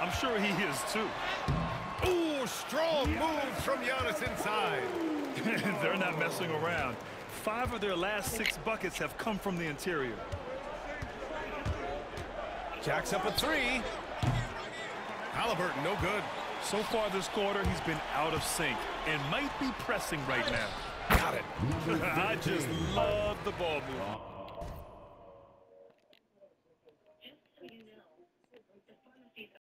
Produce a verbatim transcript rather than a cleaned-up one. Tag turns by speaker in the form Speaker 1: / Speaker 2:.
Speaker 1: I'm sure he is too.
Speaker 2: Ooh, strong move from Giannis inside.
Speaker 1: They're not messing around. Five of their last six buckets have come from the interior.
Speaker 2: Jacks up a three. Halliburton, no good.
Speaker 1: So far this quarter, he's been out of sync and might be pressing right now.
Speaker 2: Got it.
Speaker 1: I just love the ball movement.